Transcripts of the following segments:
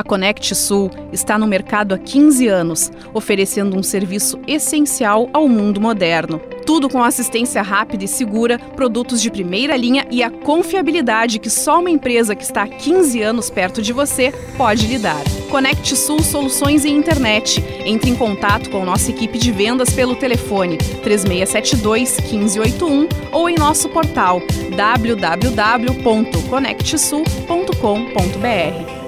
A Conect Sul está no mercado há 15 anos, oferecendo um serviço essencial ao mundo moderno. Tudo com assistência rápida e segura, produtos de primeira linha e a confiabilidade que só uma empresa que está há 15 anos perto de você pode lhe dar. Conect Sul Soluções em Internet. Entre em contato com nossa equipe de vendas pelo telefone 3672-1581 ou em nosso portal www.conectsul.com.br.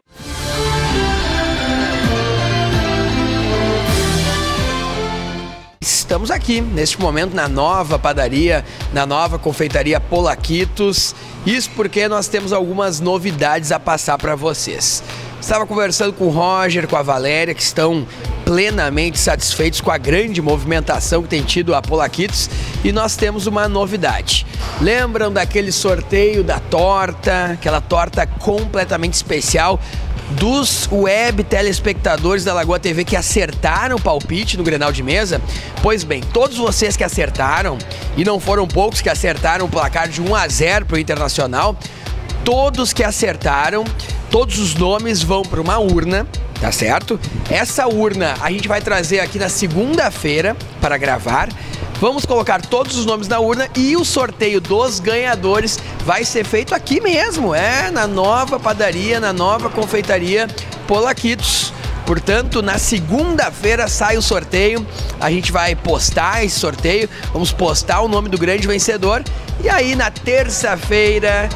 Estamos aqui, neste momento, na nova padaria, na nova confeitaria Polaquitos. Isso porque nós temos algumas novidades a passar para vocês. Estava conversando com o Roger, com a Valéria, que estão plenamente satisfeitos com a grande movimentação que tem tido a Polaquitos, e nós temos uma novidade. Lembram daquele sorteio da torta, aquela torta completamente especial dos web telespectadores da Lagoa TV que acertaram o palpite no Grenal de Mesa? Pois bem, todos vocês que acertaram, e não foram poucos que acertaram o placar de 1-0 para o Internacional, todos que acertaram, todos os nomes vão para uma urna, tá certo? Essa urna a gente vai trazer aqui na segunda-feira para gravar. Vamos colocar todos os nomes na urna e o sorteio dos ganhadores vai ser feito aqui mesmo, na nova padaria, na nova confeitaria Polaquitos. Portanto, na segunda-feira sai o sorteio, a gente vai postar esse sorteio, vamos postar o nome do grande vencedor. E aí na terça-feira,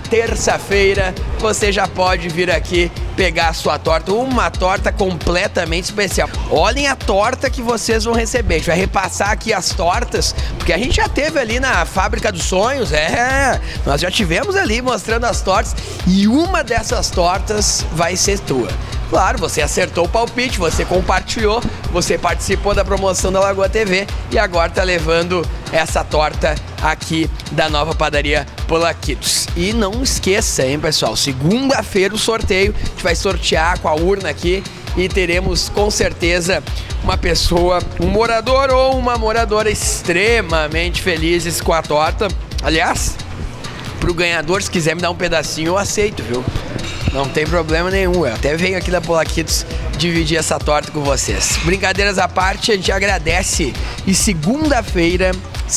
você já pode vir aqui pegar a sua torta, uma torta completamente especial. Olhem a torta que vocês vão receber, a gente vai repassar aqui as tortas, porque a gente já teve ali na Fábrica dos Sonhos, nós já tivemos ali mostrando as tortas, e uma dessas tortas vai ser tua. Claro, você acertou o palpite, você compartilhou, você participou da promoção da Lagoa TV e agora tá levando essa torta aqui da nova padaria Polaquitos. E não esqueça, hein, pessoal, segunda-feira o sorteio, a gente vai sortear com a urna aqui e teremos com certeza uma pessoa, um morador ou uma moradora extremamente felizes com a torta. Aliás, pro ganhador, se quiser me dar um pedacinho, eu aceito, viu? Não tem problema nenhum, eu até venho aqui da Polaquitos dividir essa torta com vocês. Brincadeiras à parte, a gente agradece. E segunda-feira,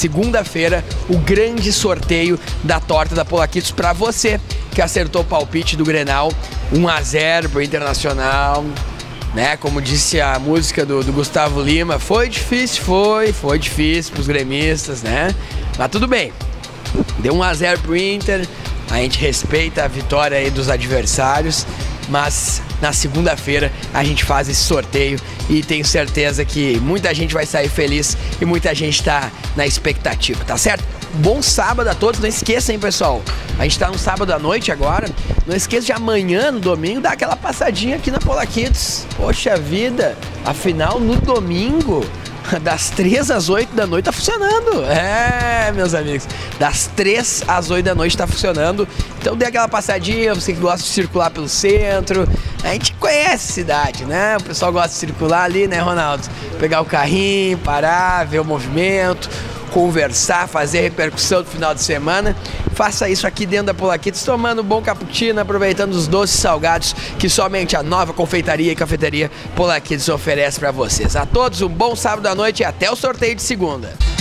o grande sorteio da torta da Polaquitos para você que acertou o palpite do Grenal 1-0 pro Internacional, né? Como disse a música do Gustavo Lima, foi difícil pros gremistas, né? Mas tudo bem, deu 1-0 pro Inter. A gente respeita a vitória aí dos adversários, mas na segunda-feira a gente faz esse sorteio e tenho certeza que muita gente vai sair feliz e muita gente tá na expectativa, tá certo? Bom sábado a todos, não esqueçam, hein, pessoal? A gente tá no sábado à noite agora, não esqueça de amanhã, no domingo, dar aquela passadinha aqui na Polaquitos. Poxa vida, afinal no domingo, das 3 às 8 da noite tá funcionando. Meus amigos, das 3 às 8 da noite tá funcionando. Então dê aquela passadinha, você que gosta de circular pelo centro. A gente conhece a cidade, né? O pessoal gosta de circular ali, né, Ronaldo? Pegar o carrinho, parar, ver o movimento, conversar, fazer repercussão do final de semana. Faça isso aqui dentro da Polaquitos, tomando um bom cappuccino, aproveitando os doces salgados que somente a nova confeitaria e cafeteria Polaquitos oferece para vocês. A todos um bom sábado à noite e até o sorteio de segunda.